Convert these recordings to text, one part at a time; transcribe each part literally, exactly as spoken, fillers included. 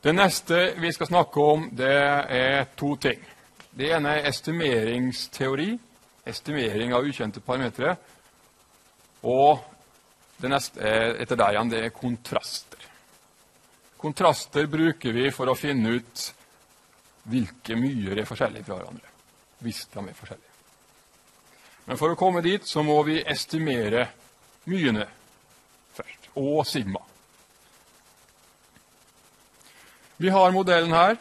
Det neste vi skal snakke om, det er to ting. Det ene er estimeringsteori, estimering av ukjente parametre, og det neste er, etter der igjen, det er kontraster. Kontraster bruker vi for å finne ut hvilke myer er forskjellige fra hverandre, hvis de er forskjellige. Men for å komme dit så må vi estimere myene først, og sigma. Vi har modellen her,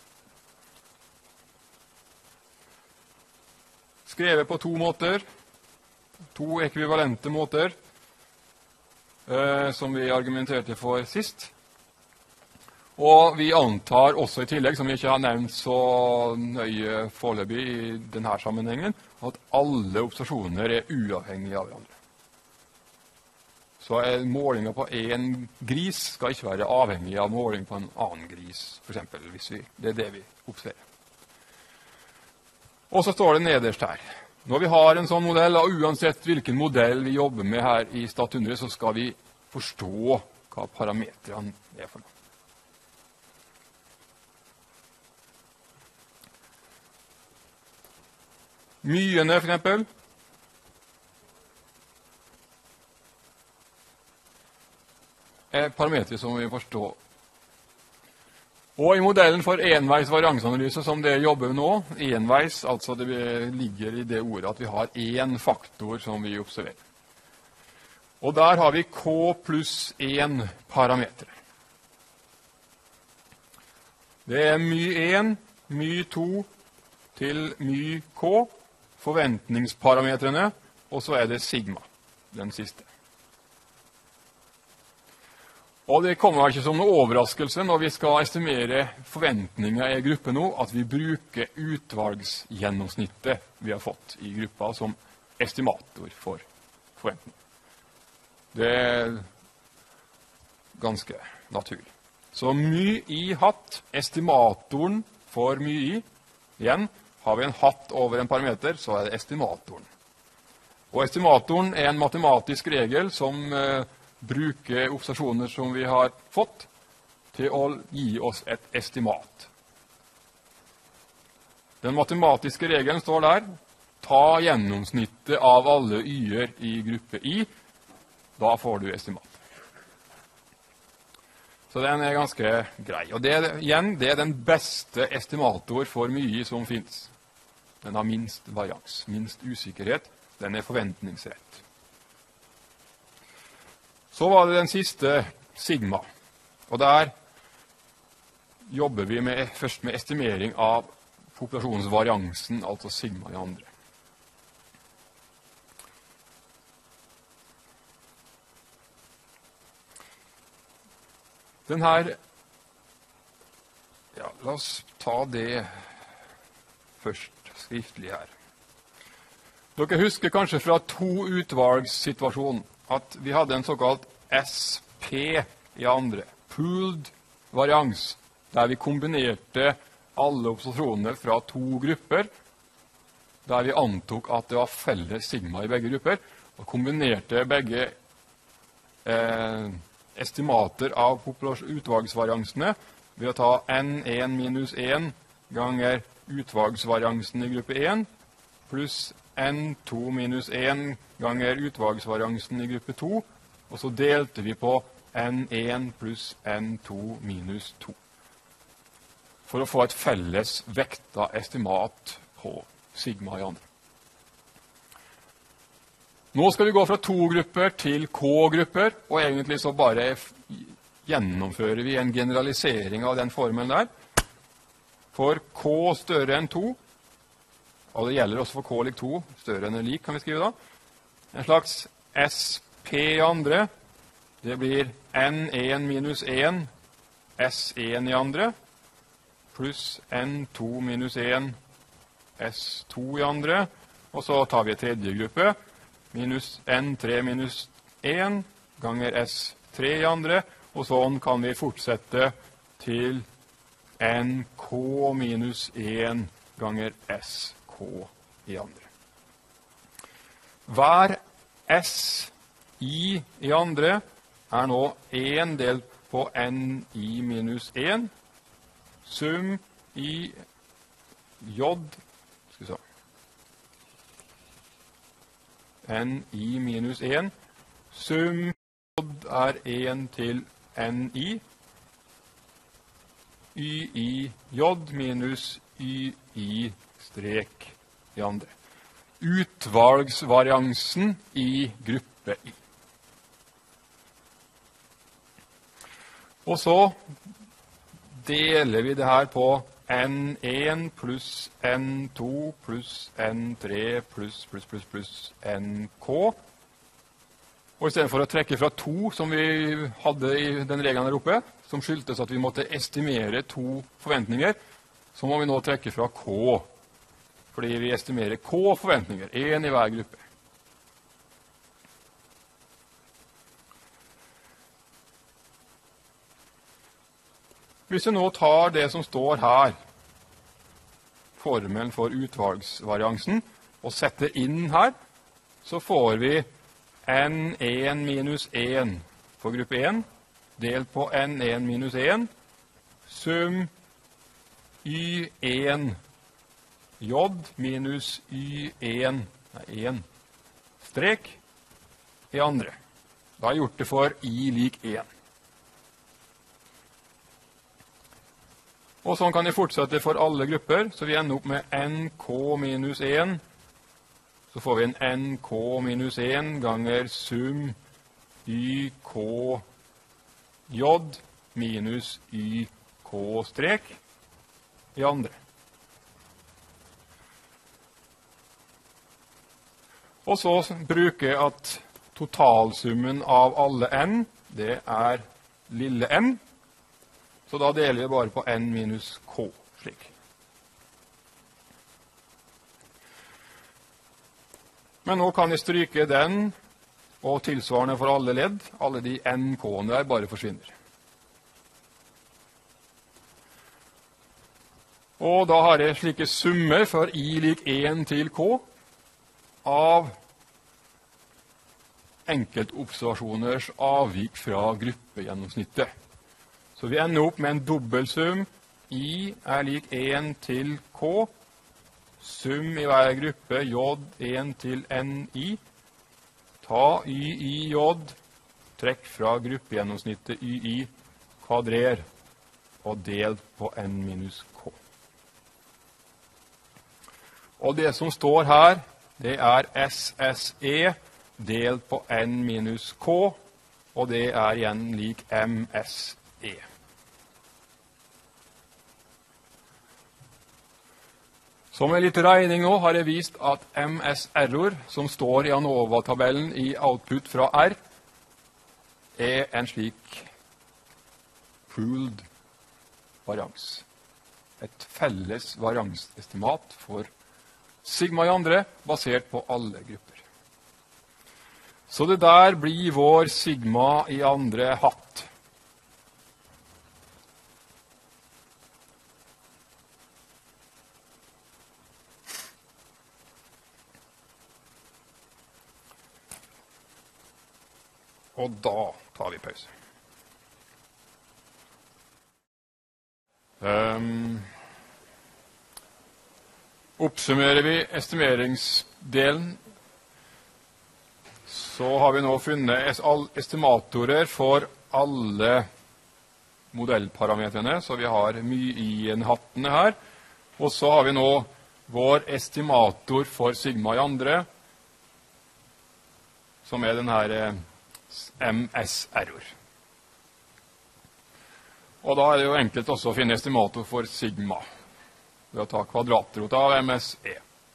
skrevet på to måter, to ekvivalente måter, eh, som vi argumenterte for sist. Og vi antar også i tillegg, som vi ikke har nevnt så nøye foreløpig i denne sammenhengen, at alle observasjoner er uavhengige av hverandre. Så målingen på en gris skal ikke være avhengig av måling på en annen gris, for eksempel, hvis vi, det er det vi observerer. Og så står det nederst her. Når vi har en sånn modell, og uansett hvilken modell vi jobber med her i StatUndre, så skal vi forstå hva parametrene er for noe. Myene, for eksempel, er parametre som vi forstår. Og i modellen for enveis variansanalyse, som det jobber nå, enveis, altså det ligger i det ordet at vi har en faktor som vi observerer. Og der har vi K pluss en parametre. Det er my en, my to til my K, forventningsparametrene, og så er det sigma, den siste. Og det kommer ikke som noen overraskelse når vi skal estimere forventninger i gruppe nå, at vi bruker utvalgsgjennomsnittet vi har fått i gruppa som estimator for forventning. Det er ganske naturlig. Så my i hatt, estimatoren for my i, igjen, har vi en hatt over en parameter, så er det estimatoren. Og estimatoren er en matematisk regel som eh, bruker observasjoner som vi har fått til å gi oss et estimat. Den matematiske regelen står der. Ta gjennomsnittet av alle y-er i gruppe i. Da får du estimat. Så den er ganske grei. Og det, igjen, det er den beste estimator for mye som finnes. Den har minst varians, minst usikkerhet. Den er forventningsrett. Så var det den siste sigma. Og der jobber vi med, først med estimering av populasjonsvariansen, altså sigma i andre. Den her, ja, la oss ta det først skriftlig her. Dere husker kanskje fra to utvalgssituasjoner at vi hadde en såkalt S P i andre, pooled varians, der vi kombinerte alle observasjoner fra to grupper, der vi antok at det var felles sigma i begge grupper, og kombinerte begge eh, estimater av utvalgsvariansene ved å ta N en minus en ganger utvalgsvariansen i gruppe en, pluss N to minus en ganger utvalgsvariansen i gruppe to, og så delte vi på N en pluss N to minus to, for å få et felles vekta estimat på sigma i andre. Nå skal vi gå fra to grupper til K-grupper, og egentlig så bare gjennomfører vi en generalisering av den formelen der. For K større enn to, og det gjelder også for K lik to, større enn eller lik kan vi skrive da. En slags S P i andre, det blir N en minus en, S en i andre, pluss N to minus en, S to i andre, og så tar vi et tredje gruppe, minus N tre minus en ganger S tre i andre, og sånn kan vi fortsette til N K minus en ganger S K i andre. Hver S i i andre er nå en delt på N i minus en, sum i j, skal vi se, ni minus en, sum j er en til ni, y i j minus y i strek i andre. Utvalgsvariansen i gruppe I. Og så deler vi det her på N en pluss N to pluss N tre pluss pluss pluss pluss N K. Og i stedet for å trekke fra to, som vi hadde i den regelen der oppe, som skyldtes at vi måtte estimere to forventninger, så må vi nå trekke fra K, fordi vi estimerer K forventninger, en i hver gruppe. Hvis vi nå tar det som står her, formelen for utvalgsvariansen, og setter inn her, så får vi N en minus en for gruppe en, delt på N en minus en, sum Y en J minus Y en, nei, en strek i andre. Da har jeg gjort det for I lik en. Og sånn kan jeg fortsette for alle grupper, så vi ender opp med N K minus en. Så får vi en N K minus en ganger sum Y K J minus Y K strek i andre. Og så bruker jeg at totalsummen av alle n, det er lille n. Så da deler jeg bare på n minus k, slik. Men nå kan jeg stryke den, og tilsvarende for alle ledd. Alle de n k-ene der bare forsvinner. Og da har jeg slike summer for I lik en til k av enkeltobservasjoners avvik fra gruppegjennomsnittet. Så vi ender opp med en dobbelsum. I er lik en til k. Sum i hver gruppe j en til ni. Ta y i j, trekk fra gruppegjennomsnittet y i kvadrer, og del på n minus k. Og det som står her, det er S S E delt på n minus k, og det er igjen lik M S E. Som en litt regning nå har jeg vist at M S error, som står i ANOVA-tabellen i output fra R, er en slik pooled varians. Et felles variansestimat for sigma i andre, basert på alle grupper. Så det der blir vår sigma i andre hatt. Og da tar vi pause. Um, oppsummerer vi estimeringsdelen, så har vi nå funnet estimatorer for alle modellparametrene, så vi har my-i-en-hattene her. Og så har vi nå vår estimator for sigma i andre, som er den her M S error. Og da er det jo enkelt også å finne estimator for sigma ved å ta kvadratrot av M S E.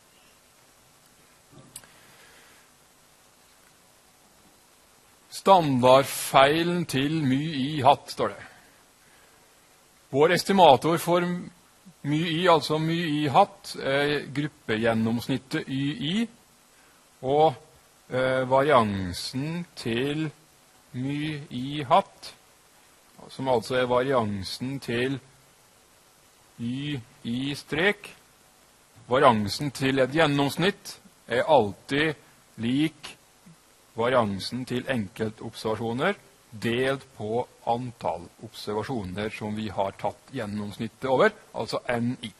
Standardfeilen til my-i hatt, står det. Vår estimator for my-i, altså my-i hatt, er gruppegjennomsnittet y-i, og eh, variansen til my-i hatt, som altså er variansen til y-i strek. Variansen til et gjennomsnitt er alltid lik variansen til enkeltobservasjoner delt på antall observasjoner som vi har tatt gjennomsnittet over, altså N I.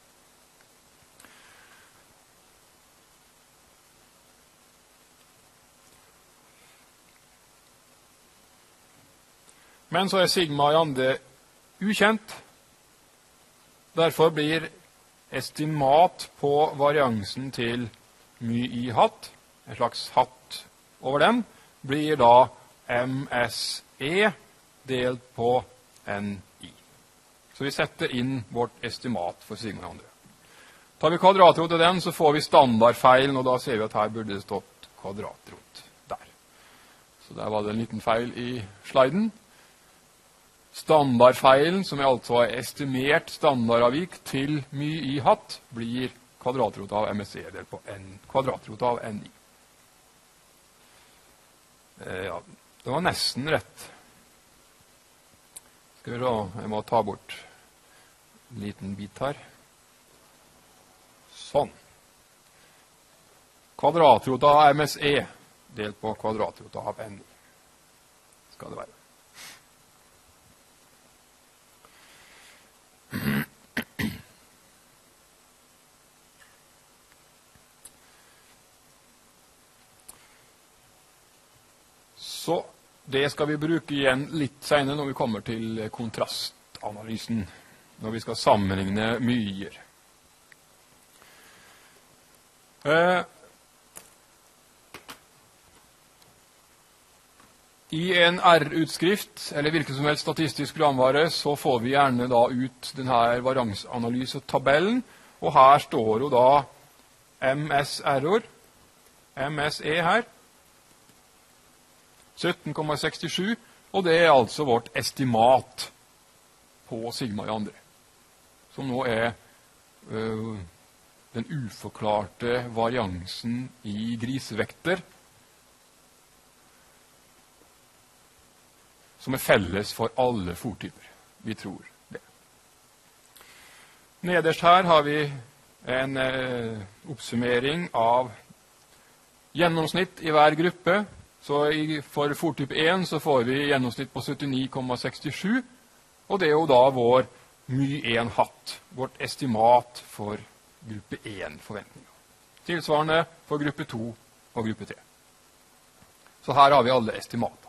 Men så er sigma i andre ukjent. Derfor blir estimat på variansen til my i hatt, en slags hatt over den, blir da M S E delt på N I. Så vi setter inn vårt estimat for sigma i andre. Tar vi kvadratrot av den, så får vi standardfeilen, og da ser vi at her burde det stått kvadratrot der. Så der var det en liten feil i sliden. Standardfeilen, som er altså estimert standardavvik til my i hatt, blir kvadratrot av M S E delt på N kvadratrot av N I. Eh, ja, det var nesten rett. Skal vi se, jeg må ta bort en liten bit her. Sånn. Kvadratrot av M S E delt på kvadratrot av N I. Skal det være. Så det skal vi bruke igjen litt senere når vi kommer til kontrastanalysen, når vi skal sammenligne myer. Eh, I en R-utskrift, eller hvilken som helst statistisk programvare, så får vi gjerne da ut denne variansanalysetabellen, og her står jo da M S-error, M S E her, sytten komma sekstisju, og det er altså vårt estimat på sigma i andre, som nå er øh, den uforklarte variansen i grisevekter, som er felles for alle fòrtyper. Vi tror det. Nederst her har vi en eh, oppsummering av gjennomsnitt i hver gruppe. Så i, for fòrtype én så får vi gjennomsnitt på syttini komma sekstisju, og det er jo da vår my én hatt, vårt estimat for gruppe én-forventninger. Tilsvarende for gruppe to og gruppe tre. Så her har vi alle estimat.